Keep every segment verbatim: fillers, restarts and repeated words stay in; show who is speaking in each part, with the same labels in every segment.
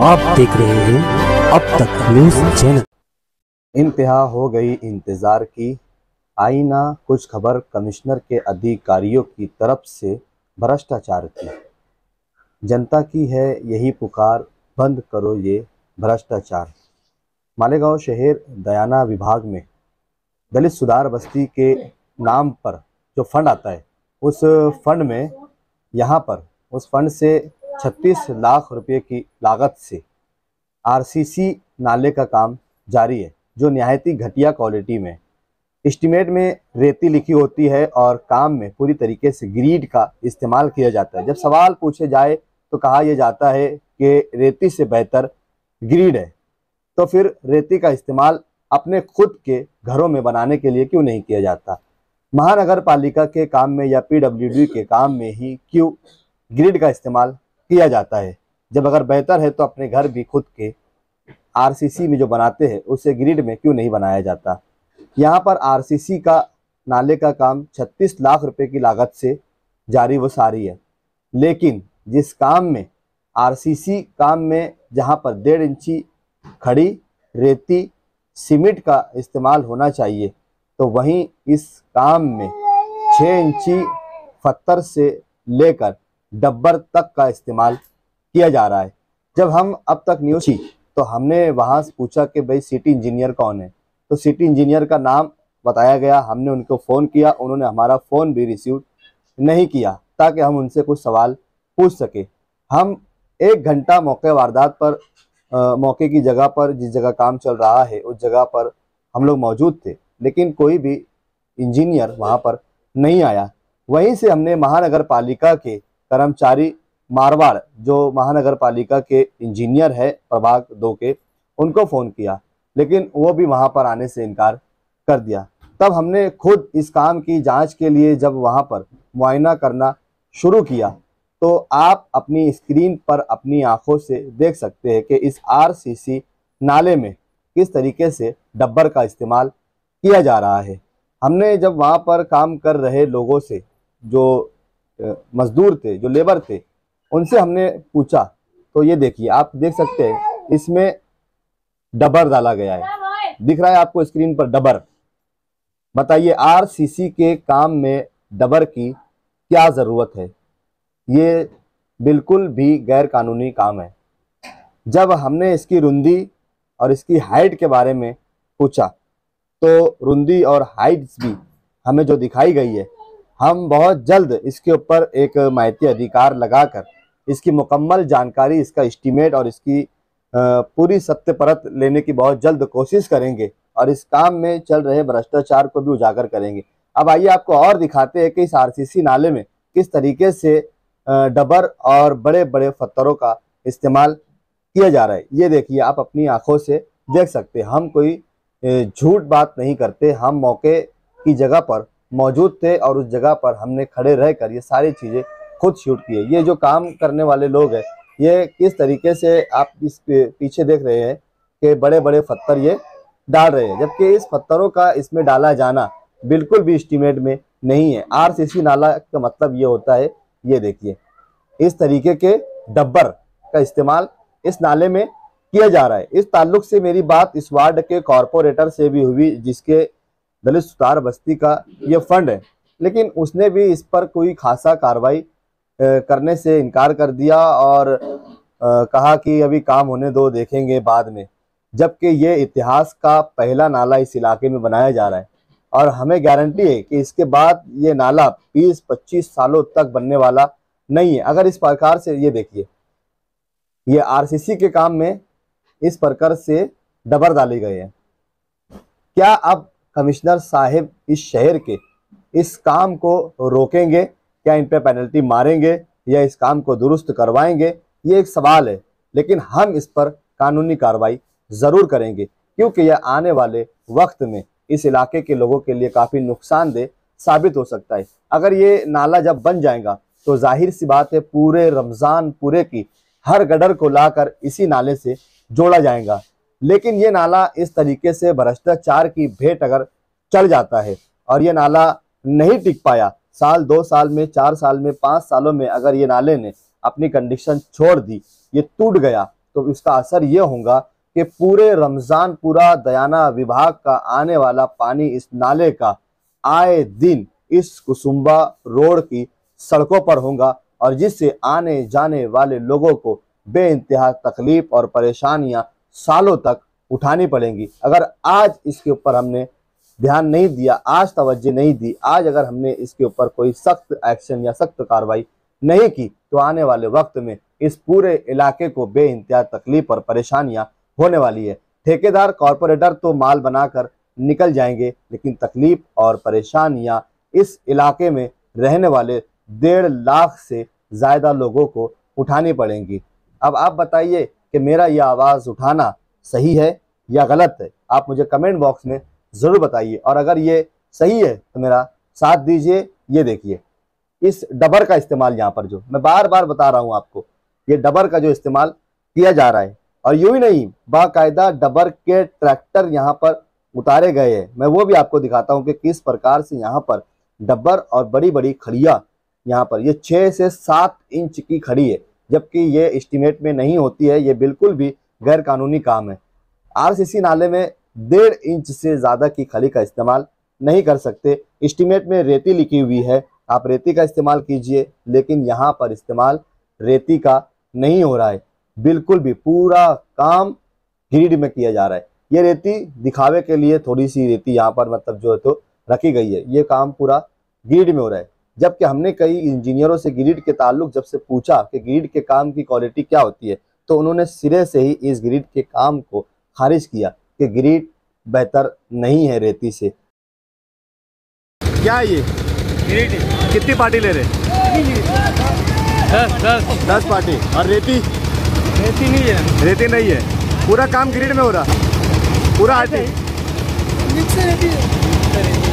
Speaker 1: आप देख रहे हैं अब तक न्यूज चैनल।
Speaker 2: इंतहा हो गई इंतजार की, आई ना कुछ खबर कमिश्नर के अधिकारियों की तरफ से भ्रष्टाचार की। जनता की है यही पुकार, बंद करो ये भ्रष्टाचार। मालेगांव शहर दयाना विभाग में दलित सुधार बस्ती के नाम पर जो फंड आता है, उस फंड में यहाँ पर उस फंड से छत्तीस लाख रुपए की लागत से आरसीसी नाले का काम जारी है, जो निहायत ही घटिया क्वालिटी में। एस्टीमेट में रेती लिखी होती है और काम में पूरी तरीके से ग्रीड का इस्तेमाल किया जाता है। जब सवाल पूछे जाए तो कहा यह जाता है कि रेती से बेहतर ग्रीड है, तो फिर रेती का इस्तेमाल अपने खुद के घरों में बनाने के लिए क्यों नहीं किया जाता? महानगर पालिका के काम में या पीडब्ल्यूडी के काम में ही क्यों ग्रिड का इस्तेमाल किया जाता है? जब अगर बेहतर है तो अपने घर भी खुद के आरसीसी में जो बनाते हैं उसे ग्रिड में क्यों नहीं बनाया जाता? यहाँ पर आरसीसी का नाले का काम छत्तीस लाख रुपए की लागत से जारी व सारी है, लेकिन जिस काम में आरसीसी काम में जहाँ पर डेढ़ इंची खड़ी रेती सीमेंट का इस्तेमाल होना चाहिए, तो वहीं इस काम में छः इंची पत्थर से लेकर डब्बर तक का इस्तेमाल किया जा रहा है। जब हम अब तक न्यूज़ की तो हमने वहाँ से पूछा कि भाई सिटी इंजीनियर कौन है, तो सिटी इंजीनियर का नाम बताया गया। हमने उनको फ़ोन किया, उन्होंने हमारा फ़ोन भी रिसीव नहीं किया ताकि हम उनसे कुछ सवाल पूछ सके। हम एक घंटा मौके वारदात पर आ, मौके की जगह पर, जिस जगह काम चल रहा है उस जगह पर हम लोग मौजूद थे, लेकिन कोई भी इंजीनियर वहाँ पर नहीं आया। वहीं से हमने महानगर पालिका के कर्मचारी मारवाड़, जो महानगर पालिका के इंजीनियर है प्रभाग दो के, उनको फ़ोन किया, लेकिन वो भी वहाँ पर आने से इनकार कर दिया। तब हमने खुद इस काम की जांच के लिए जब वहाँ पर मुआयना करना शुरू किया, तो आप अपनी स्क्रीन पर अपनी आंखों से देख सकते हैं कि इस आरसीसी नाले में किस तरीके से डब्बर का इस्तेमाल किया जा रहा है। हमने जब वहाँ पर काम कर रहे लोगों से, जो मजदूर थे, जो लेबर थे, उनसे हमने पूछा, तो ये देखिए, आप देख सकते हैं इसमें डब्बर डाला गया है, दिख रहा है आपको स्क्रीन पर डब्बर। बताइए आरसीसी के काम में डब्बर की क्या ज़रूरत है? ये बिल्कुल भी गैर कानूनी काम है। जब हमने इसकी रुंदी और इसकी हाइट के बारे में पूछा, तो रुंदी और हाइट्स भी हमें जो दिखाई गई है, हम बहुत जल्द इसके ऊपर एक माहिती अधिकार लगाकर इसकी मुकम्मल जानकारी, इसका एस्टीमेट और इसकी पूरी सत्य परत लेने की बहुत जल्द कोशिश करेंगे और इस काम में चल रहे भ्रष्टाचार को भी उजागर करेंगे। अब आइए आपको और दिखाते हैं कि इस आरसीसी नाले में किस तरीके से डबर और बड़े बड़े पत्थरों का इस्तेमाल किया जा रहा है। ये देखिए, आप अपनी आंखों से देख सकते हैं। हम कोई झूठ बात नहीं करते, हम मौके की जगह पर मौजूद थे और उस जगह पर हमने खड़े रहकर ये सारी चीज़ें खुद शूट की है। ये जो काम करने वाले लोग हैं, ये किस तरीके से आप इस पीछे देख रहे हैं कि बड़े बड़े पत्थर ये डाल रहे हैं, जबकि इस पत्थरों का इसमें डाला जाना बिल्कुल भी एस्टीमेट में नहीं है। आरसीसी नाला का मतलब ये होता है, ये देखिए, इस तरीके के डब्बर का इस्तेमाल इस नाले में किया जा रहा है। इस ताल्लुक से मेरी बात इस वार्ड के कॉरपोरेटर से भी हुई, जिसके दलित सुधार बस्ती का ये फंड है, लेकिन उसने भी इस पर कोई खासा कार्रवाई करने से इनकार कर दिया और आ, कहा कि अभी काम होने दो, देखेंगे बाद में। जबकि ये इतिहास का पहला नाला इस इलाके में बनाया जा रहा है और हमें गारंटी है कि इसके बाद ये नाला बीस पच्चीस सालों तक बनने वाला नहीं है। अगर इस प्रकार से, ये देखिए, ये आरसीसी के काम में इस प्रकार से डबर डाले गए हैं। क्या अब कमिश्नर साहब इस शहर के इस काम को रोकेंगे? क्या इन पे पेनल्टी मारेंगे या इस काम को दुरुस्त करवाएंगे? ये एक सवाल है, लेकिन हम इस पर कानूनी कार्रवाई ज़रूर करेंगे, क्योंकि यह आने वाले वक्त में इस इलाके के लोगों के लिए काफ़ी नुकसानदेह साबित हो सकता है। अगर ये नाला जब बन जाएगा तो जाहिर सी बात है पूरे रमज़ान पूरे की हर गडर को लाकर इसी नाले से जोड़ा जाएगा। लेकिन ये नाला इस तरीके से भ्रष्टाचार की भेंट अगर चल जाता है और ये नाला नहीं टिक पाया, साल दो साल में, चार साल में, पाँच सालों में अगर ये नाले ने अपनी कंडीशन छोड़ दी, ये टूट गया, तो इसका असर ये होगा कि पूरे रमजान पूरा दयाना विभाग का आने वाला पानी इस नाले का आए दिन इस कुसुम्बा रोड की सड़कों पर होगा और जिससे आने जाने वाले लोगों को बेइंतहा तकलीफ और परेशानियां सालों तक उठानी पड़ेंगी। अगर आज इसके ऊपर हमने ध्यान नहीं दिया, आज तवज्जो नहीं दी, आज अगर हमने इसके ऊपर कोई सख्त एक्शन या सख्त कार्रवाई नहीं की तो आने वाले वक्त में इस पूरे इलाके को बेइंतहा तकलीफ और परेशानियां होने वाली है। ठेकेदार कॉरपोरेटर तो माल बनाकर निकल जाएंगे, लेकिन तकलीफ और परेशानियां इस इलाके में रहने वाले डेढ़ लाख से ज्यादा लोगों को उठानी पड़ेंगी। अब आप बताइए कि मेरा यह आवाज़ उठाना सही है या गलत है? आप मुझे कमेंट बॉक्स में ज़रूर बताइए। और अगर ये सही है तो मेरा साथ दीजिए। ये देखिए इस डबर का इस्तेमाल, यहाँ पर जो मैं बार बार बता रहा हूँ आपको, ये डबर का जो इस्तेमाल किया जा रहा है, और यूं ही नहीं, बाकायदा डबर के ट्रैक्टर यहाँ पर उतारे गए हैं। मैं वो भी आपको दिखाता हूँ कि किस प्रकार से यहाँ पर डब्बर और बड़ी बड़ी खड़िया, यहाँ पर ये छः से सात इंच की खड़ी है, जबकि ये एस्टीमेट में नहीं होती है। ये बिल्कुल भी गैर कानूनी काम है। आरसीसी नाले में डेढ़ इंच से ज़्यादा की खली का इस्तेमाल नहीं कर सकते। एस्टीमेट में रेती लिखी हुई है, आप रेती का इस्तेमाल कीजिए, लेकिन यहाँ पर इस्तेमाल रेती का नहीं हो रहा है बिल्कुल भी। पूरा काम ग्रिड में किया जा रहा है। ये रेती दिखावे के लिए थोड़ी सी रेती यहाँ पर मतलब जो है तो रखी गई है। ये काम पूरा ग्रिड में हो रहा है, जबकि हमने कई इंजीनियरों से ग्रिड के ताल्लुक जब से पूछा कि ग्रिड के काम की क्वालिटी क्या होती है, तो उन्होंने सिरे से ही इस ग्रिड के काम को खारिज किया कि ग्रिड बेहतर नहीं है रेती से। क्या ये
Speaker 3: ग्रिड
Speaker 2: कितनी पार्टी ले रहे?
Speaker 3: दस दस
Speaker 2: दस पार्टी। और रेती?
Speaker 3: रेती नहीं है।
Speaker 2: रेती नहीं है, पूरा काम ग्रिड में हो रहा, पूरा आटे।
Speaker 3: मिक्स रेती है।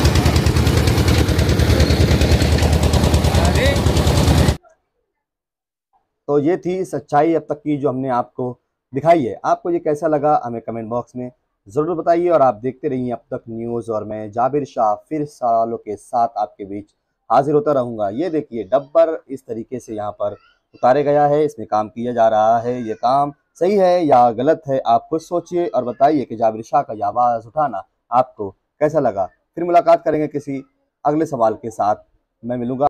Speaker 2: तो ये थी सच्चाई अब तक की जो हमने आपको दिखाई है। आपको ये कैसा लगा हमें कमेंट बॉक्स में ज़रूर बताइए। और आप देखते रहिए अब तक न्यूज़, और मैं जाबिर शाह फिर सवालों के साथ आपके बीच हाजिर होता रहूँगा। ये देखिए डब्बर इस तरीके से यहाँ पर उतारे गया है, इसमें काम किया जा रहा है। ये काम सही है या गलत है, आप खुद सोचिए और बताइए कि जाबिर शाह का ये आवाज़ उठाना आपको कैसा लगा। फिर मुलाकात करेंगे किसी अगले सवाल के साथ। मैं मिलूँगा।